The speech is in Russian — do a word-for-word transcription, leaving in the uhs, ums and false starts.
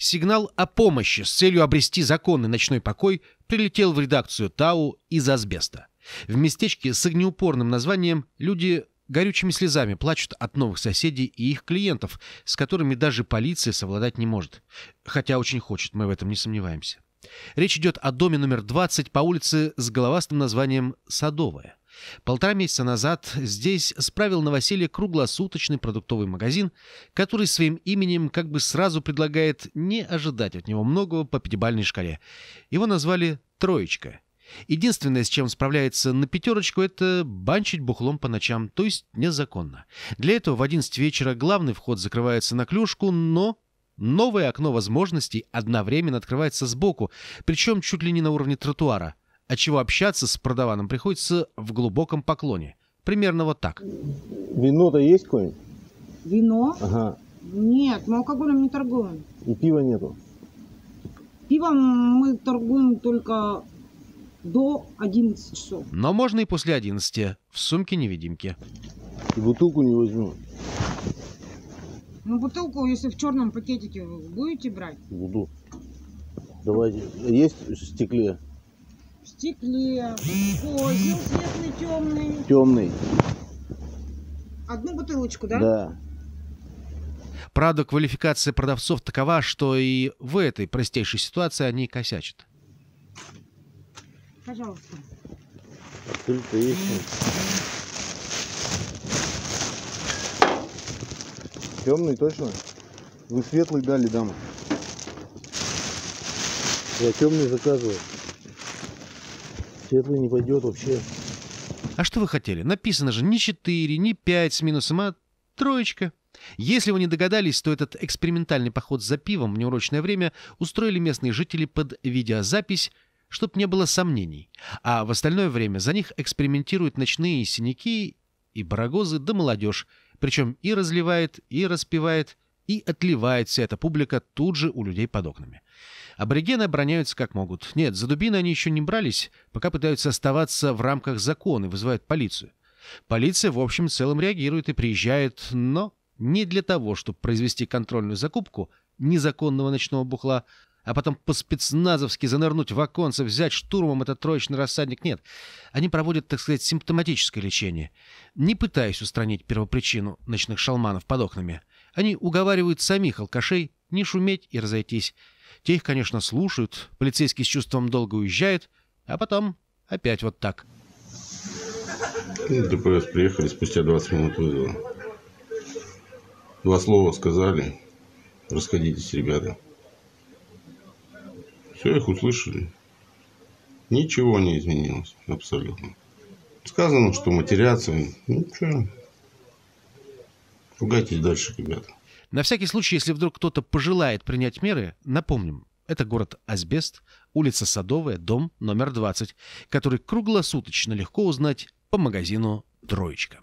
Сигнал о помощи с целью обрести законный ночной покой прилетел в редакцию ТАУ из асбеста. В местечке с огнеупорным названием люди горючими слезами плачут от новых соседей и их клиентов, с которыми даже полиция совладать не может. Хотя очень хочет, мы в этом не сомневаемся. Речь идет о доме номер двадцать по улице с головастым названием Садовая. Полтора месяца назад здесь справил новоселье круглосуточный продуктовый магазин, который своим именем как бы сразу предлагает не ожидать от него многого по пятибалльной шкале. Его назвали «Троечка». Единственное, с чем справляется на пятерочку, это банчить бухлом по ночам, то есть незаконно. Для этого в одиннадцать вечера главный вход закрывается на клюшку, но новое окно возможностей одновременно открывается сбоку, причем чуть ли не на уровне тротуара, отчего общаться с продаваном приходится в глубоком поклоне. Примерно вот так. Вино-то есть какое-нибудь? Вино? Ага. Нет, мы алкоголем не торгуем. И пива нету? Пивом мы торгуем только до одиннадцати часов. Но можно и после одиннадцати, в сумке-невидимке. И бутылку не возьму. Ну, бутылку, если в черном пакетике вы будете брать? Буду. Давайте. Есть в стекле? В стекле. Козел светлый, темный. Темный. Одну бутылочку, да? Да. Правда, квалификация продавцов такова, что и в этой простейшей ситуации они косячат. Пожалуйста. Бутылка есть. Темный точно? Вы светлый дали, дама. Я темный заказываю. Светлый не пойдет вообще. А что вы хотели? Написано же не четыре, не пять с минусом, а троечка. Если вы не догадались, то этот экспериментальный поход за пивом в неурочное время устроили местные жители под видеозапись, чтоб не было сомнений. А в остальное время за них экспериментируют ночные синяки и барагозы да молодежь. Причем и разливает, и распивает, и отливает вся эта публика тут же у людей под окнами. Аборигены обороняются как могут. Нет, за дубины они еще не брались, пока пытаются оставаться в рамках закона и вызывают полицию. Полиция в общем и целом реагирует и приезжает, но не для того, чтобы произвести контрольную закупку незаконного ночного бухла, а потом по-спецназовски занырнуть в оконце, взять штурмом этот троечный рассадник. Нет, они проводят, так сказать, симптоматическое лечение, не пытаясь устранить первопричину ночных шалманов под окнами. Они уговаривают самих алкашей не шуметь и разойтись. Те их, конечно, слушают, полицейские с чувством долга уезжают, а потом опять вот так. ДПС приехали, спустя двадцать минут вызова. Два слова сказали, расходитесь, ребята. Все, их услышали. Ничего не изменилось, абсолютно. Сказано, что матерятся. Ну, что, ругайтесь дальше, ребята. На всякий случай, если вдруг кто-то пожелает принять меры, напомним, это город Асбест, улица Садовая, дом номер двадцать, который круглосуточно легко узнать по магазину «Троечка».